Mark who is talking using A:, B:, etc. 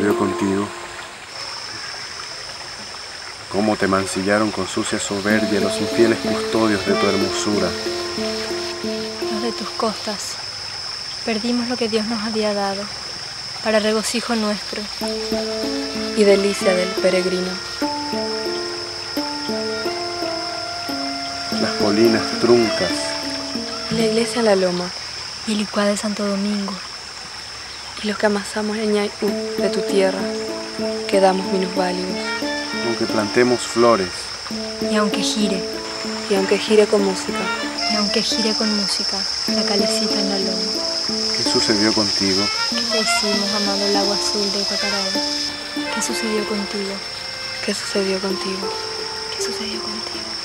A: sucedió contigo? ¿Cómo te mancillaron con sucia soberbia los infieles custodios de tu hermosura?
B: Los de tus costas. Perdimos lo que Dios nos había dado, para regocijo nuestro
C: y delicia del peregrino.
A: Las colinas truncas,
C: la iglesia en la loma,
B: y el Icuá de Santo Domingo,
C: y los que amasamos el ñayú de tu tierra, quedamos minusválidos.
A: Aunque plantemos flores,
B: y aunque gire
C: con música,
B: la calecita en la loma.
A: ¿qué sucedió contigo?
B: ¿Qué te hicimos, amado el agua azul de Itacarado? ¿Qué sucedió contigo?
C: ¿Qué sucedió contigo?
B: ¿Qué sucedió contigo?